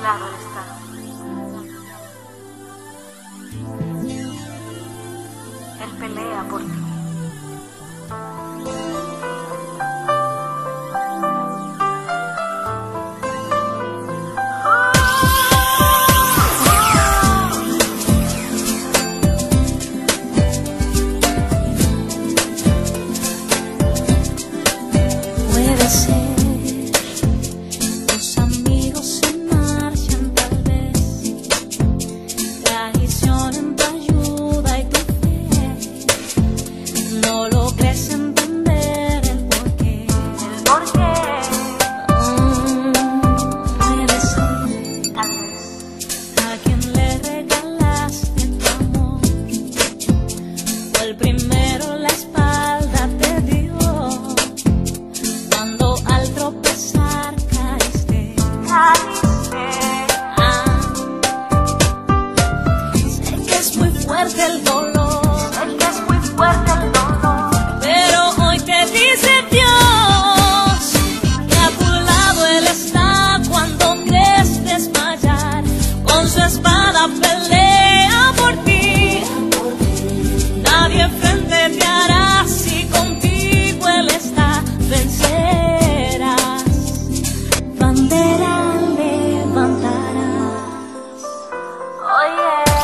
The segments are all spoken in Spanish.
lado Él está. Él pelea por ti. Puede ser, los amigos se marchan tal vez, traicionan tu ayuda y tu fe, no logres entender el porqué. Puede ser, Tal vez a quien le regalaste tu amor, o el primero la espalda te dio. Cuando al tropezar caíste, sé que es muy fuerte el dolor, pero hoy te dice Dios que a tu lado Él está cuando crees desmayar. Con su espada pelea por ti, nadie frente te hará si contigo Él está. Vencerás, bandera levantarás. Oye,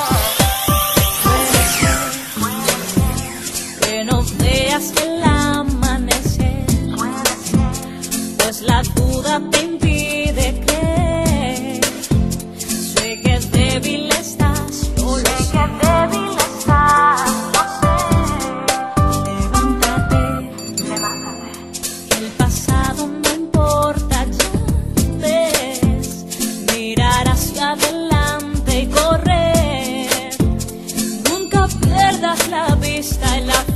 Que no veas el amanecer, pues la duda te impide creer. Sé que débil estás, yo lo sé. que débil estás, lo Levántate, sé. Levántate. el pasado no importa, ya ves. Mirar hacia adelante y correr. Nunca pierdas la vista y la fe.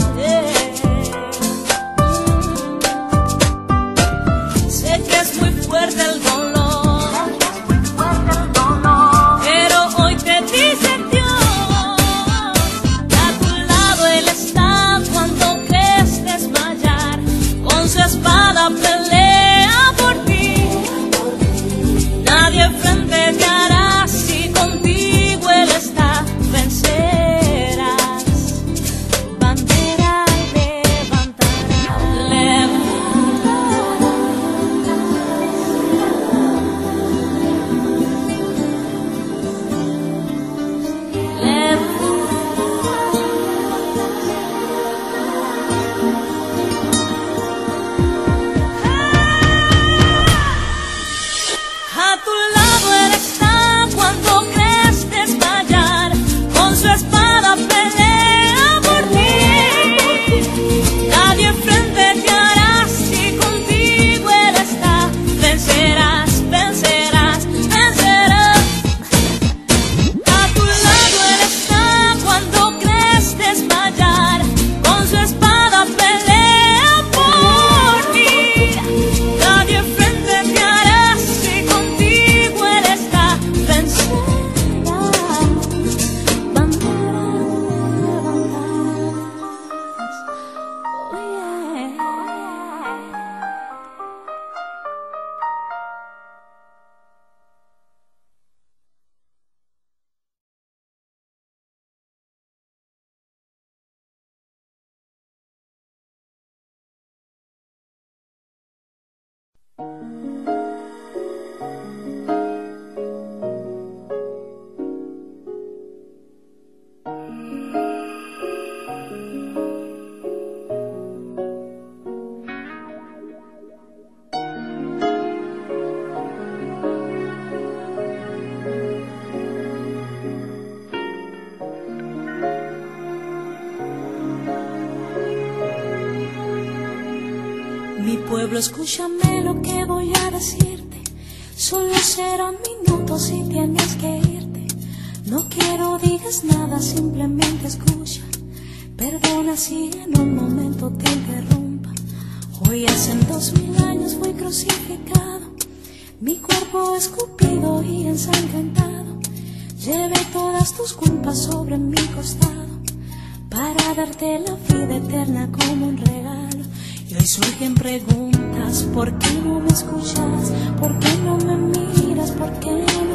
Sé que es muy fuerte el dolor, pero hoy te dice Dios que a tu lado Él está cuando crees desmayar. Con su espada pelea por ti, nadie frente te hará si contigo Él está. Vencerás, bandera levantarás. A tu lado Él está cuando crees desmayar. Con su espada pelea por ti, nadie frente te hará si contigo Él está. Vencerás, vencerás, vencerás. A tu lado Él está cuando crees desmayar. Con su espada pelea por ti, nadie frente te hará si contigo Él está. Vencerás, bandera levantarás. Oh yeah. Mi pueblo, escúchame lo que voy a decirte. Solo serán minutos y tienes que irte. No quiero digas nada, simplemente escucha. Perdona si en un momento te interrumpa. Hoy hace 2000 años fui crucificado, mi cuerpo escupido y ensangrentado. Llevé todas tus culpas sobre mi costado para darte la vida eterna como un regalo. Y hoy surgen preguntas: ¿por qué no me escuchas? ¿Por qué no me miras? ¿Por qué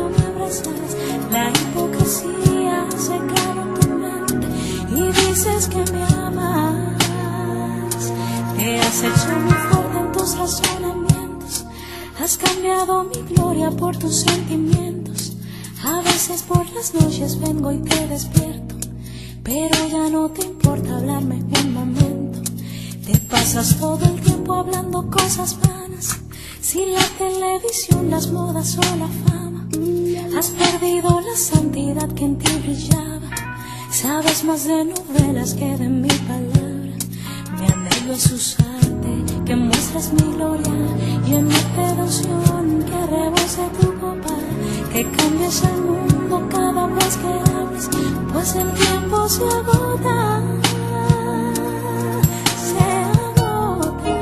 Has cambiado mi gloria por tus sentimientos. A veces por las noches vengo y te despierto, pero ya no te importa hablarme un momento. Te pasas todo el tiempo hablando cosas vanas, sin la televisión, las modas o la fama. Has perdido la santidad que en ti brillaba. Sabes más de novelas que de mi palabra. Mi anhelo es usarte, que muestres mi gloria, y en mi devoción que rebose tu copa, que cambies el mundo cada vez que hables, pues el tiempo se agota, se agota.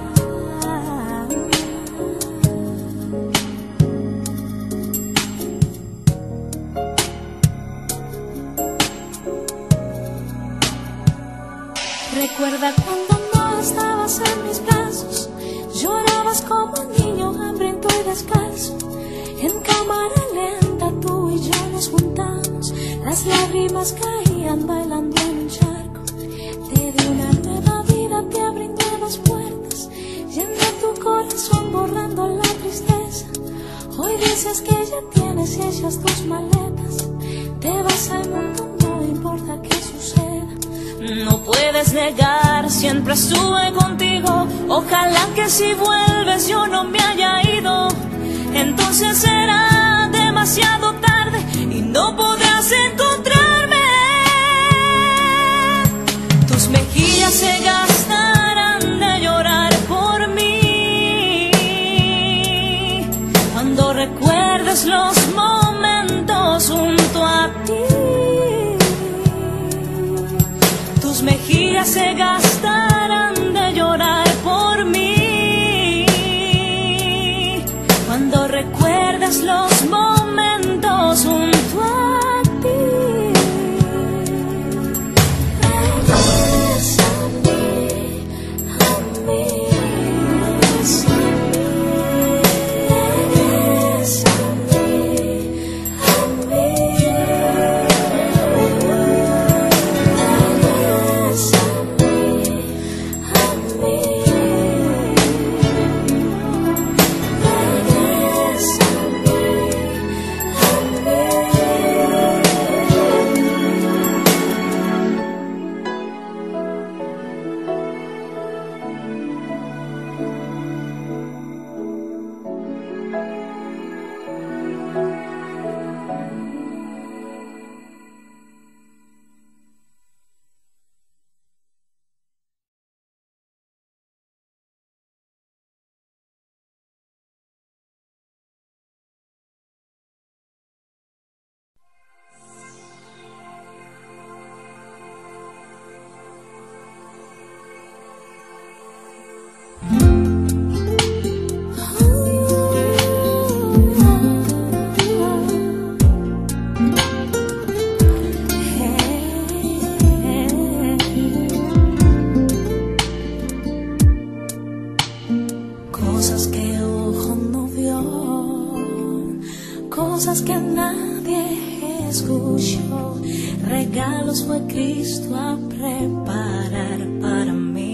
Recuerda cuando no estabas en mis brazos, llorabas como un niño hambriento y descalzo. En cámara lenta tú y yo nos juntamos, las lágrimas caían bailando en un charco. Te di una nueva vida, te abrí nuevas puertas, llené tu corazón borrando la tristeza. Hoy dices que ya tienes hechas tus maletas, te vas al mundo, no importa qué suceda. No puedes negar, siempre estuve contigo. Ojalá que si vuelves yo no me haya ido. Entonces será demasiado tarde y no podrás encontrarme. Tus mejillas se gastarán de llorar por mí cuando recuerdes los momentos junto a ti. Tus mejillas se gastarán de llorar por mí cuando recuerdes los momentos junto a ti. Cosas que ojo no vio, cosas que nadie escuchó, regalos fue Cristo a preparar para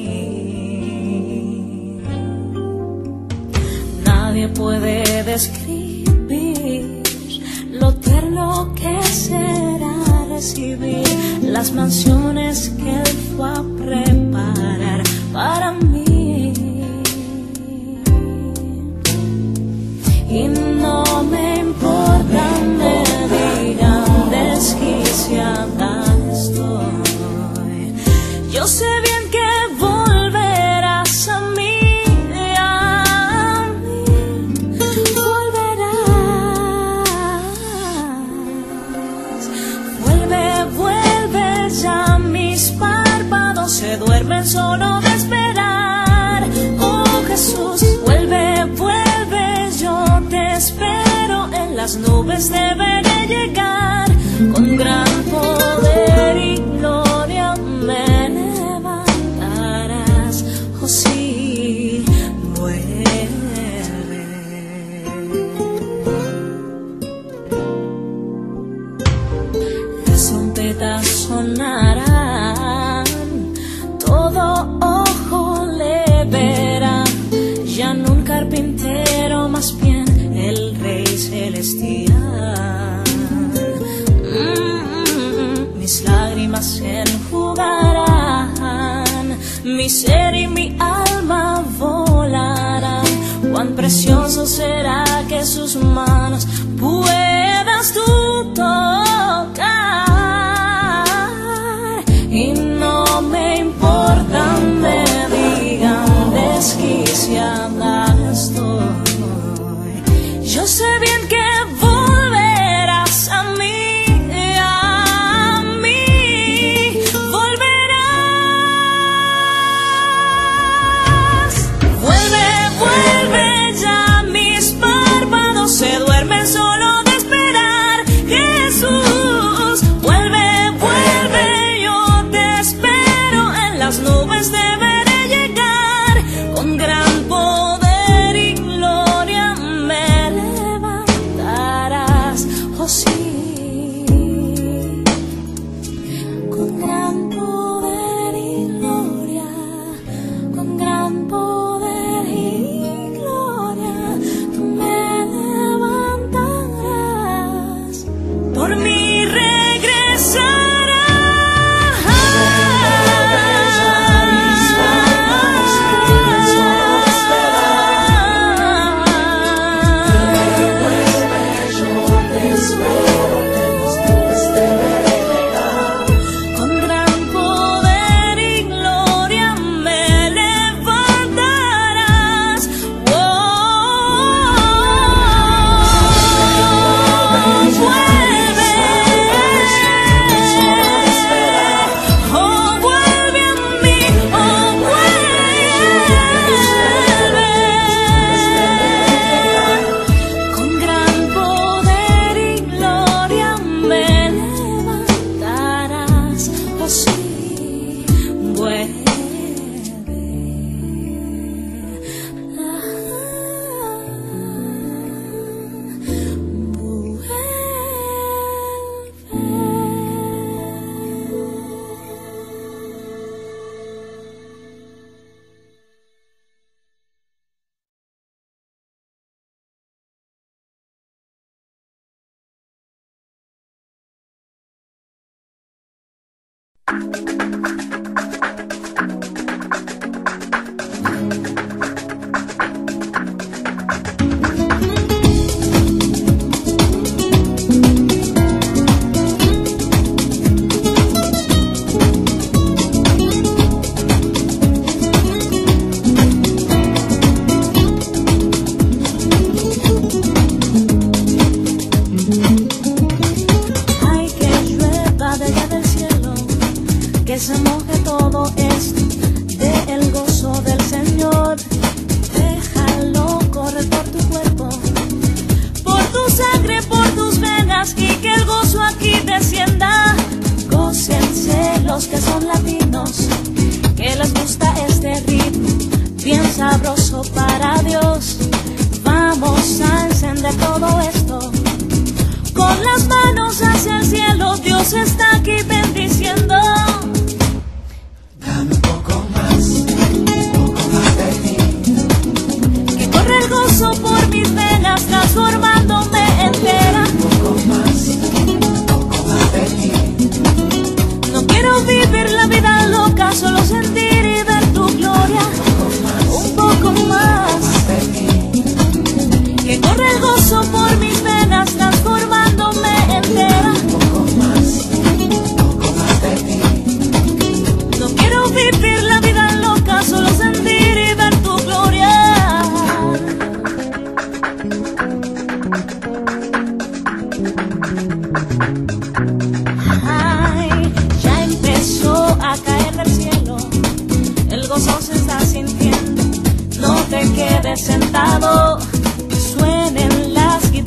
mí. Nadie puede describir lo tierno que será recibir las mansiones que Él fue a preparar para mí. Y no me importa, me digan desquiciada estoy. Yo sé bien que volverás a mí, volverás. Vuelve, ya mis párpados se duermen solo de esperar. Oh Jesús, vuelve, yo te espero, en las nubes deberé llegar, con gran poder y gloria me levantarás. Oh sí, vuelve. Las trompetas sonarán, todo ojo le verá, ya no un carpintero más celestial. Mis lágrimas se enjugarán, mi ser y mi alma volarán. Cuán precioso será que sus manos puedas tú tocar. Y no me importa, me digan desquiciada estoy. Yo sé bien que volverás a mí. Se duermen solo de esperar. Jesús, vuelve, vuelve, yo te espero. En las nubes deberé llegar. Con gran poder y gloria me levantarás. Oh sí, con gran poder y gloria, con gran poder y gloria me por mí regresarás. Con gran poder y gloria me levantarás. Que se moje todo esto del gozo del Señor. Déjalo correr por tu cuerpo, por tu sangre, por tus venas, y que el gozo aquí descienda. Gócense los que son latinos, que les gusta este ritmo bien sabroso para Dios. Vamos a encender todo esto con las manos hacia el cielo. Dios está aquí bendiciendo. Dame un poco más de ti. Que corre el gozo por mis venas, transformándome entera. Un poco más de ti. No quiero vivir la vida loca, solo sentir y ver tu gloria. Un poco más de ti. Que corre el gozo por mis venas, transformándome entera. Un poco más de ti. No quiero vivir la vida loca, solo sentir y ver tu gloria. Ay, ya empezó a caer del cielo, el gozo se está sintiendo. No te quedes sentado, suenen las guitarras.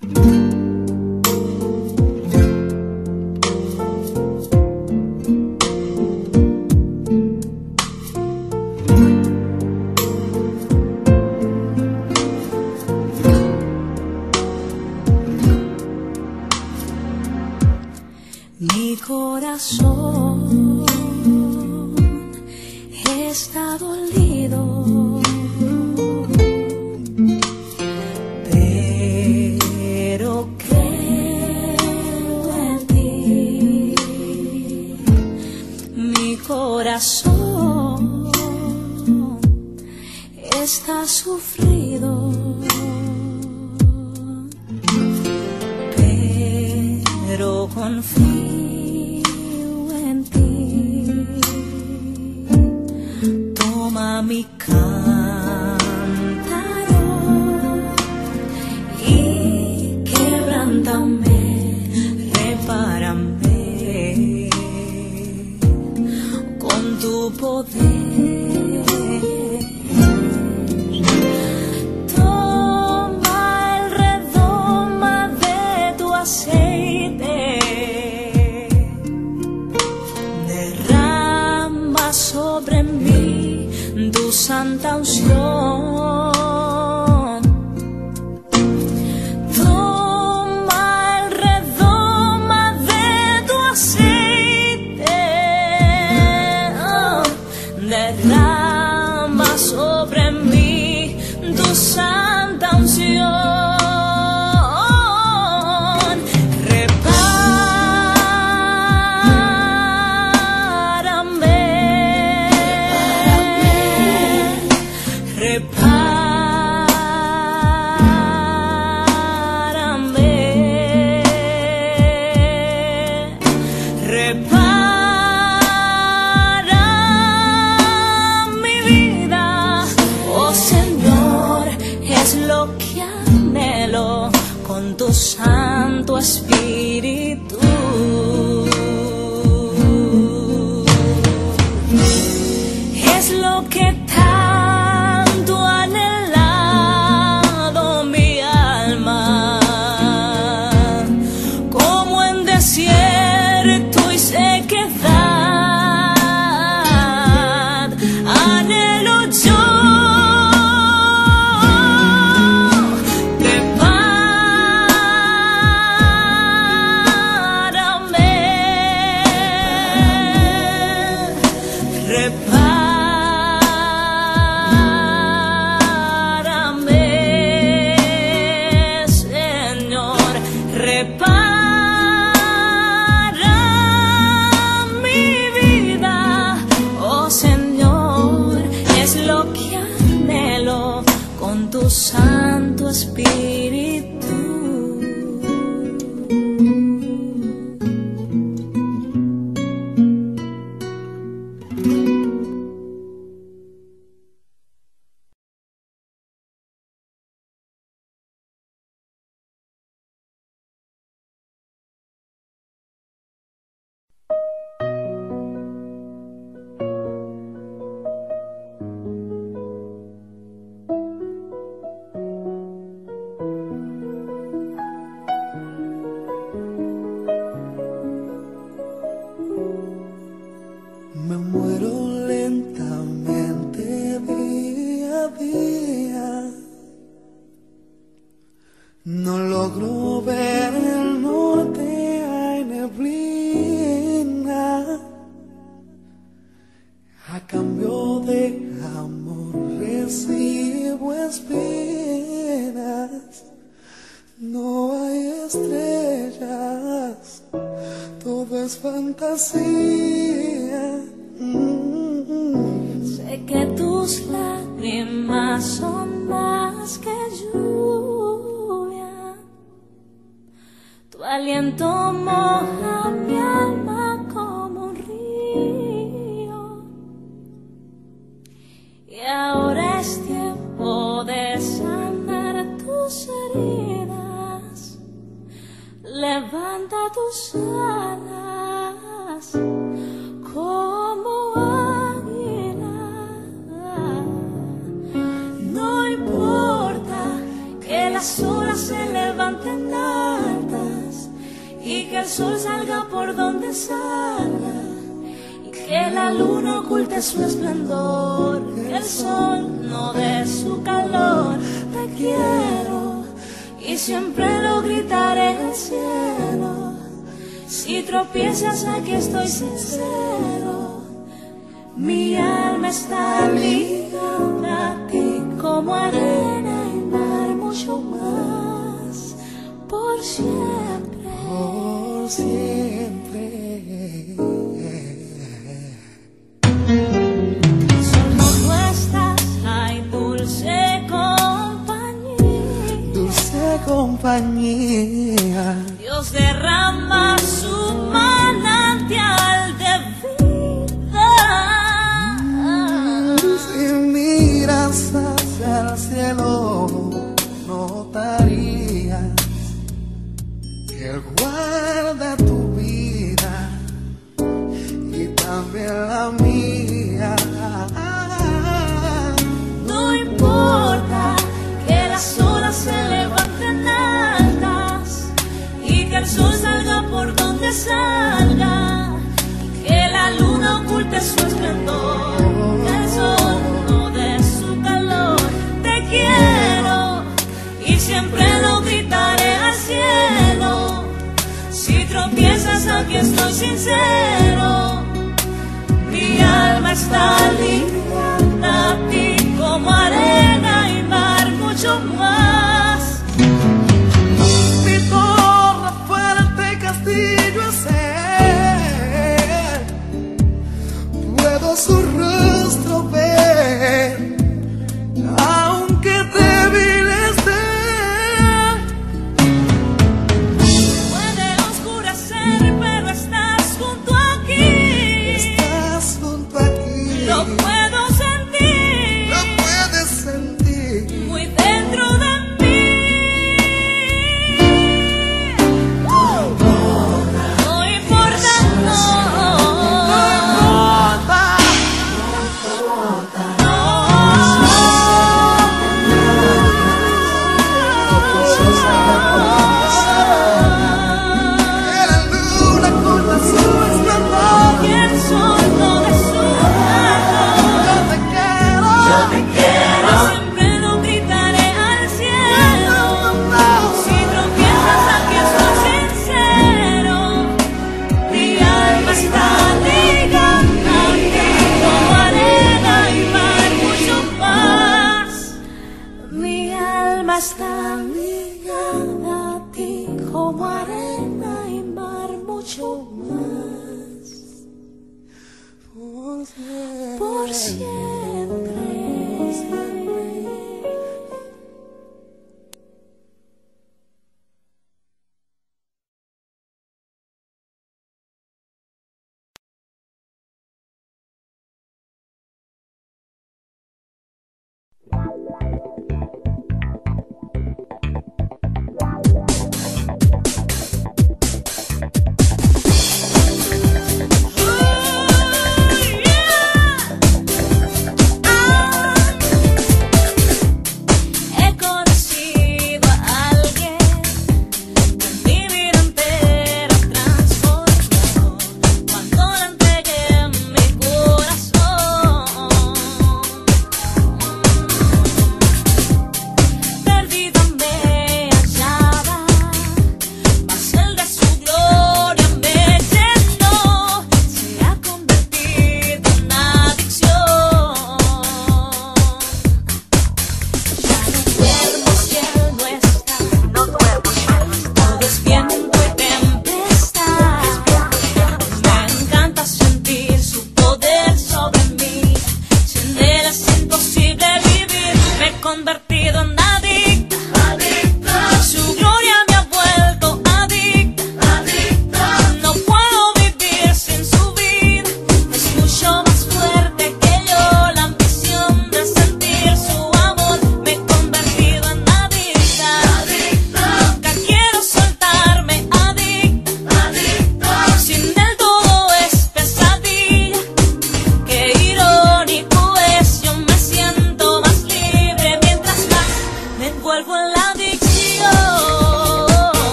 Mi corazón está dolido, pero creo en ti. Mi corazón está sufrido, pero confío en ti. Toma mi cántaro y quebrántame, repárame con tu poder. Toma el redoma de tu aceite, derrama sobre mí tu santa unción. Toma el redoma de tu aceite, derrama sobre mí tu santa unción. Repara mi vida, oh Señor, es lo que anhelo con tu Santo Espíritu. Es lo que tanto ha anhelado mi alma, como en desierto y sequedad, anhelo yo. Repárame, Señor, repara mi vida, oh Señor, es lo que anhelo con tu Santo Espíritu. Me muero lentamente día a día. No logro ver el norte, hay neblina. A cambio de amor recibo espinas. No hay estrellas, todo es fantasía. Sé que tus lágrimas son más que lluvia, tu aliento moja mi alma como un río, y ahora es tiempo de sanar tus heridas. Levanta tus alas como águila. No importa que las las olas se levanten altas y que el sol salga por donde salga, y que la luna oculte su esplendor, que el sol no dé su calor. Te quiero y siempre lo gritaré al cielo. Si tropiezas, aquí estoy sincero. Mi alma está ligada a ti como arena y mar, mucho más, por siempre. Por siempre. Somos nuestras, ay, dulce compañía. Dulce compañía. Dios derrama su manantial de vida. Si miras hacia el cielo, notarías que Él guarda tu vida y también la mía. No importa que las olas se levanten altas y que el sol salga por donde salga, que la luna oculte su esplendor, que el sol no dé su calor. Te quiero y siempre lo gritaré al cielo. Si tropiezas, aquí estoy sincero. Mi alma está ligada a ti como arena y mar, mucho más. Mi torre fuerte castillo es Él. Puedo su rostro ver, aunque débil esté. Puede oscurecer, pero estás junto aquí. Estás junto aquí. Lo puedo sentir, Lo puedes sentir. muy dentro de mí. No importa, no. Que la luna oculta su esplendor. Y el sol no de su calor. Yo te quiero. Siempre lo gritaré al cielo. Si tropiezas, aquí estoy sincero. Mi alma está ligada a ti como arena y mar, mucho más. Mi alma está ligada a ti como arena y mar, mucho más, por siempre.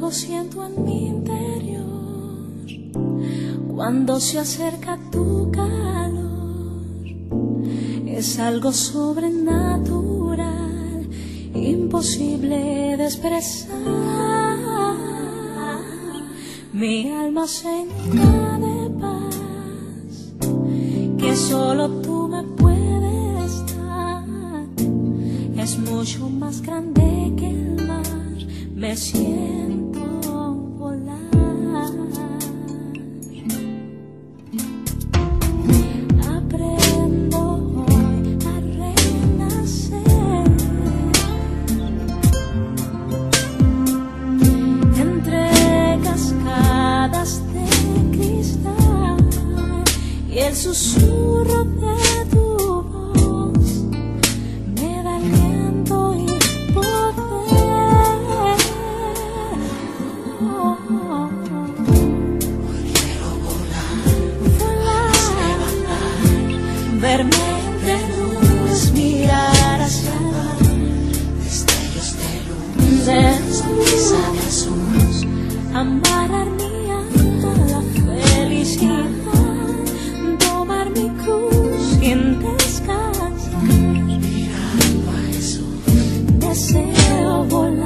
fuego siento en mi interior cuando se acerca tu calor. Es algo sobrenatural, imposible de expresar. Mi alma se llena de paz que solo tú me puedes dar. Es mucho más grande que el mar, me siento volar. Aprendo hoy a renacer entre cascadas de cristal y el susurro de tu voz me da aliento y poder. Quiero volar, verme de luz, mirar hacia destellos de luz, de sonrisa de azul, amarrar mi alma, la felicidad, tomar mi cruz sin descansar. mirando a Jesús. Deseo volar.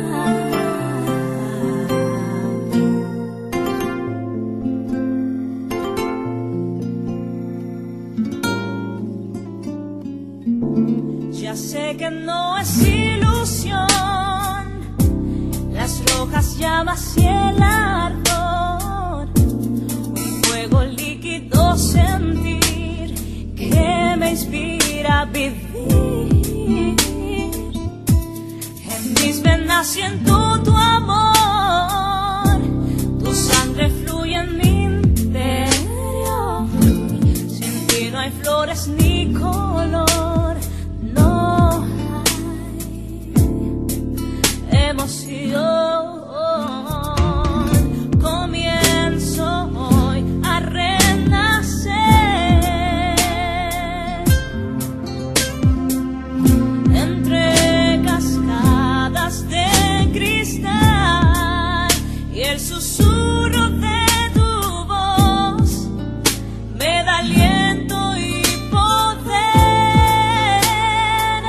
Ya sé que no es ilusión, las rojas llamas y el ardor, un fuego líquido sentir que me inspira a vivir. En mis venas siento tu amor, tu sangre fluye en mi interior. Sin ti no hay flores ni color, no hay emoción. Comienzo hoy a renacer entre cascadas de cristal y el susurro de tu voz me da aliento y poder.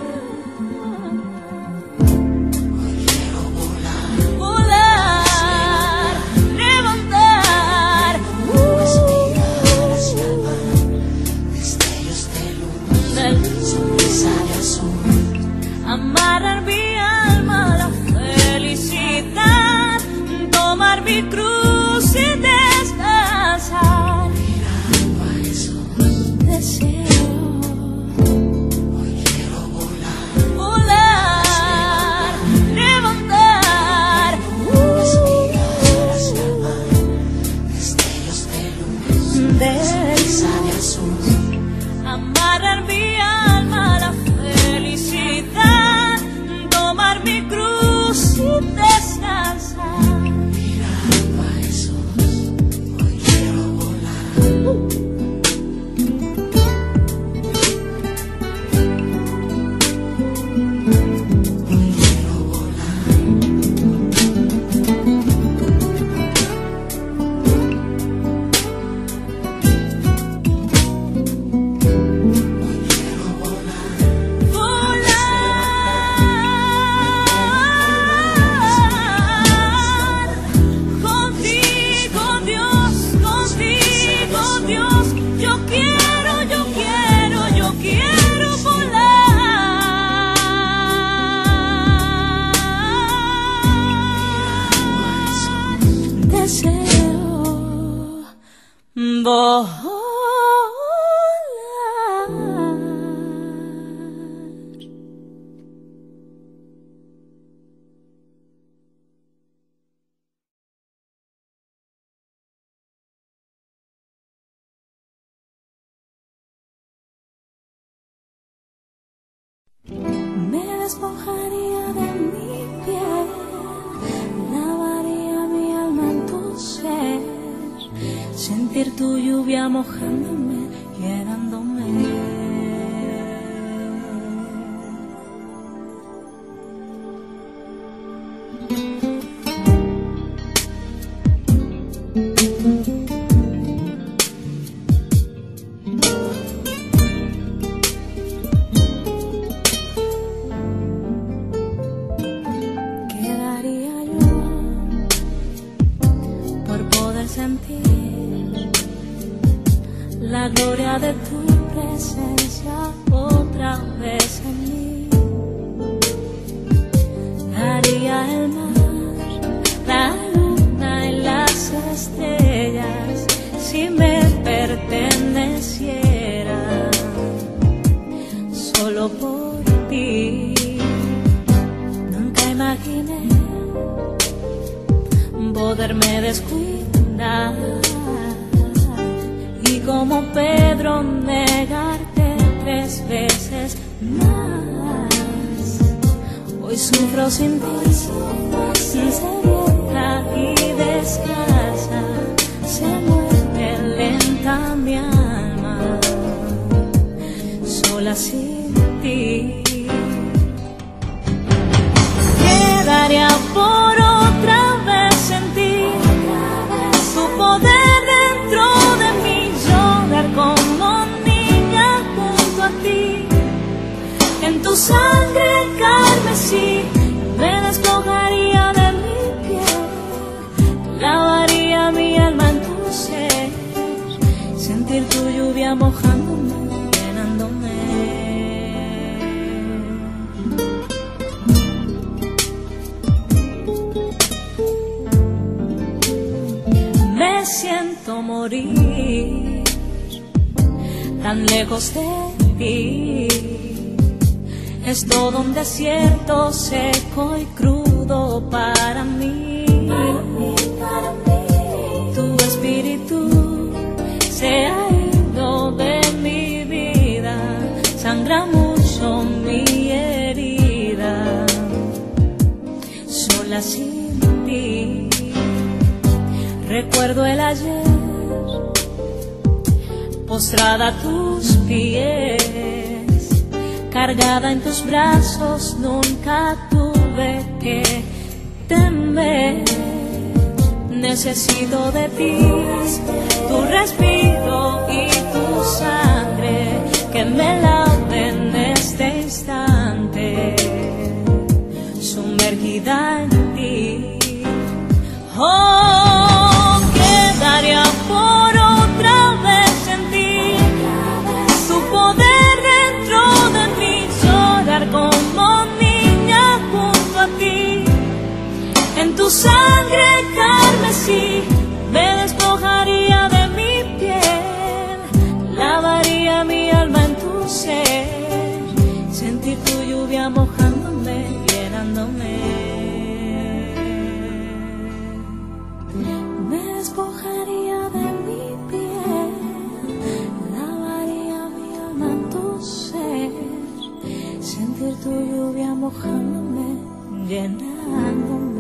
Quiero volar, Volar, levantar, respirar hacia el mar, destellos de luz, de sonrisa de azul, amarrar mi alma, la felicidad, tomar mi cruz sin descansar. mirando a Jesús. Deseo Quiero volar, volar, levantar, respirar hacia el mar, destellos de luz, sonrisa de azul, amarrar mi alma, la felicidad, tomar mi cruz sin descansar. mirando a Jesús. Hoy quiero volar. Quiero volar, quiero volar, Volar contigo, Dios, yo quiero volar. Deseo volar. Me despojaría de mi piel, lavaría mi alma en tu ser, sentir tu lluvia mojándome, llenándome. solo por ti. Nunca imaginé poderme descuidar y como Pedro negarte 3 veces más. Hoy sufro sin ti, sedienta y descalza, se muere lenta mi alma, sola sin ti. Quedaría por otra vez sentir tu poder dentro de mí, llorar como niña junto a ti. En tu sangre carmesí me despojaría de mi piel, lavaría mi alma en tu ser, sentir tu lluvia mojándome, llenándome. Me siento morir tan lejos de ti. Es todo un desierto seco y crudo para mí. Tu espíritu se ha ido de mi vida, sangra mucho mi herida, sola sin ti. Recuerdo el ayer, postrada a tus pies, cargada en tus brazos, nunca tuve que temer. Necesito de ti, tu respiro y tu sangre, que me lave en este instante, sumergida en ti. Oh, quedaría por otra vez sentir tu poder dentro de mí, llorar como niña junto a ti. En tu sangre carmesí me despojaría de mi piel, lavaría mi alma en tu ser, sentir tu lluvia mojándome, llenándome. Me despojaría de mi piel, lavaría mi alma en tu ser, sentir tu lluvia mojándome, llenándome.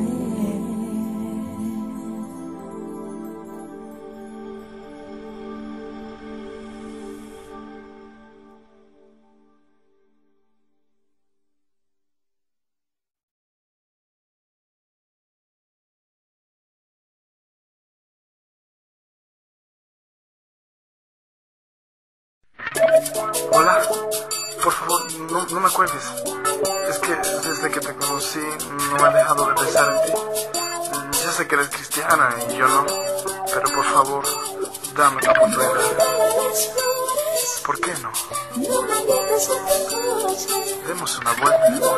Hola, por favor, no me cuelgues. Es que desde que te conocí no me he dejado de pensar en ti. Ya sé que eres cristiana y yo no, pero por favor, dame la oportunidad. ¿Por qué no? Demos una vuelta.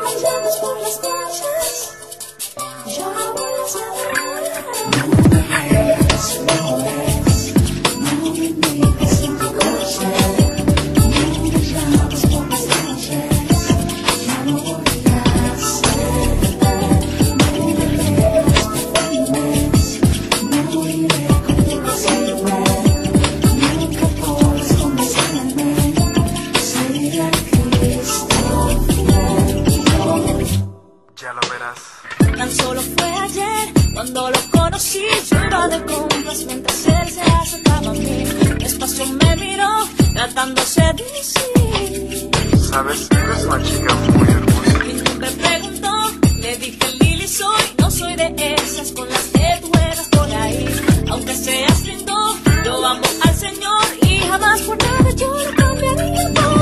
Ya lo verás. Tan solo fue ayer cuando lo conocí. Yo iba de compras mientras él se acercaba a mí. Despacio me miró tratándose de decir: Sabes, eres una chica muy hermosa. Mi nombre preguntó, le dije Lili soy. No soy de esas con las que tú eras por ahí. Aunque seas lindo, yo amo al Señor y jamás por nada yo lo cambiaría por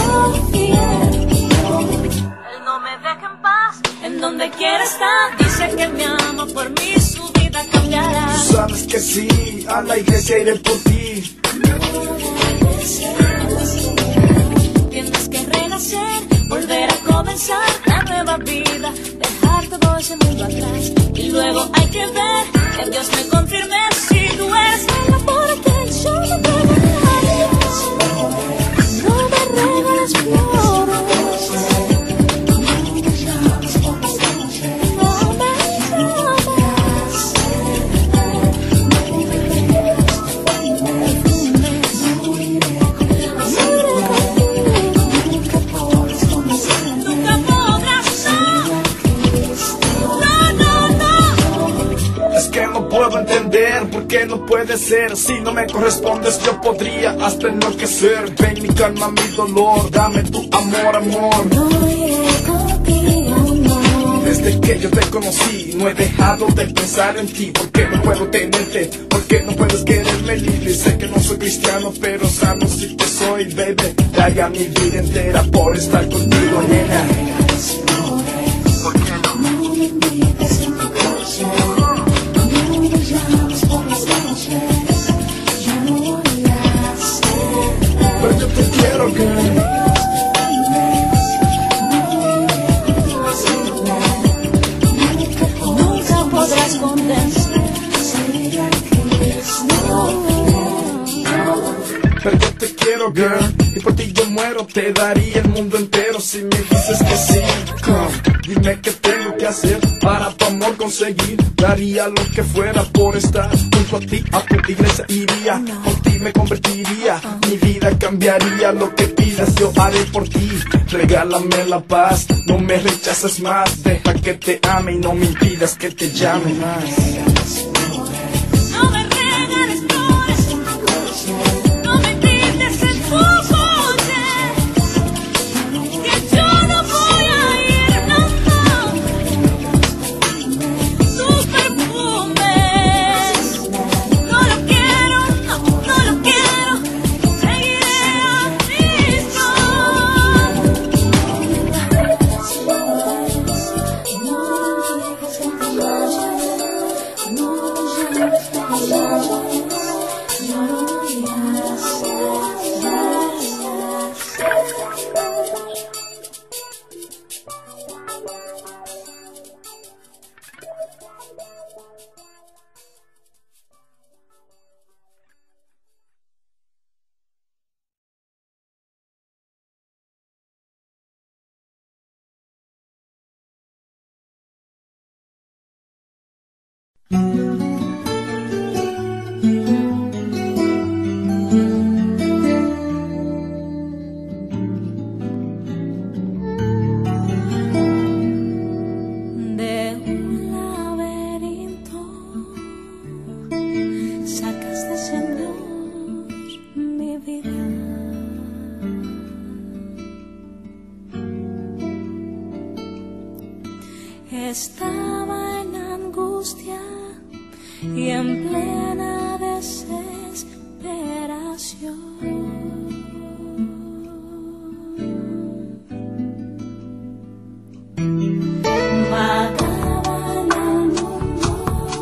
donde quiera estar, dice sabes que sí, a la iglesia iré por ti. Tienes que renacer, volver a comenzar la nueva vida, dejar todo ese mundo atrás. Y luego hay que ver que Dios me confirme si tú eres el amor que yo no te regalaría. No me regales flores, no me llames, puedo entender por qué no puede ser. Si no me correspondes yo podría hasta enloquecer. Ven y calma mi dolor, dame tu amor, amor. no iré contigo, no. Desde que yo te conocí no he dejado de pensar en ti. ¿Por qué no puedo tenerte? ¿Por qué no puedes quererme libre? Sé que no soy cristiano pero sano sí que soy, baby. Daría mi vida entera por estar contigo, nena. ¿Por qué no? Pero yo te quiero, girl. Nunca podrás convencer. Pero yo te quiero, girl, y por ti yo muero. Te daría el mundo entero si me dices que sí. Come, dime qué tengo que hacer para tu amor conseguir. Daría lo que fuera por estar junto a ti. A tu iglesia iría, por ti me convertiría. Mi vida cambiaría, lo que pidas yo haré por ti. Regálame la paz, no me rechaces más. Deja que te ame y no me impidas que te llame más. No me regales flores, no me grites en tu coche, que yo no voy a ir, no, no. Tus perfumes, no lo quiero, no, no lo quiero. Seguiré a Cristo. De un laberinto sacaste, Señor, mi vida. Estaba en angustia y en plena desesperación. Vagaba en el mundo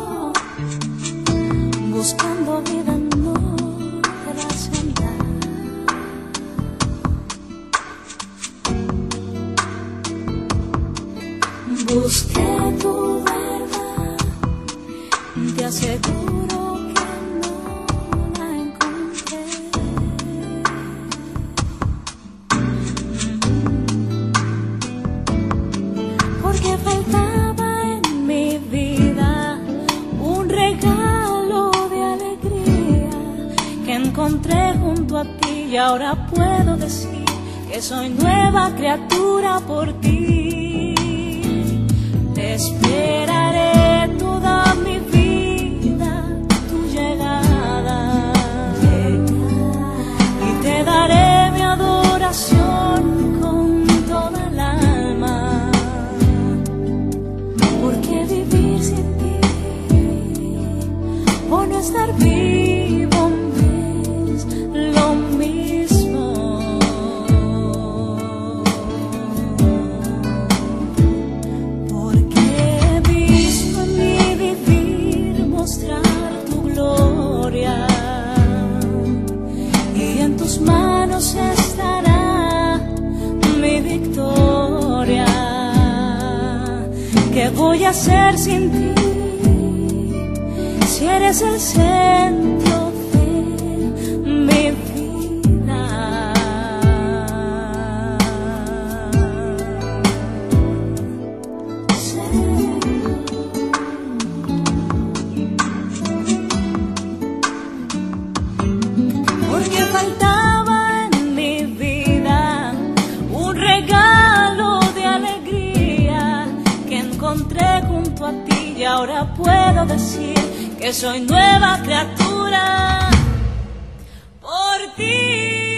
buscando vida en otra senda. Busqué tu verdad, te aseguro que no la encontré. Porque faltaba en mi vida un regalo de alegría que encontré junto a ti, y ahora puedo decir que soy nueva criatura por ti. Te esperaré toda mi vida, tu llegada, y te daré mi adoración con toda el alma. Porque vivir sin ti o no estar vivo es lo mismo. Porque he visto en mi vivir mostrar tu lejos estará mi victoria. ¿Qué voy a hacer sin ti? Si eres el centro de mi vida. Porque faltaba en mi vida un regalo de alegría que encontré junto a ti, y ahora puedo decir que soy nueva criatura por ti.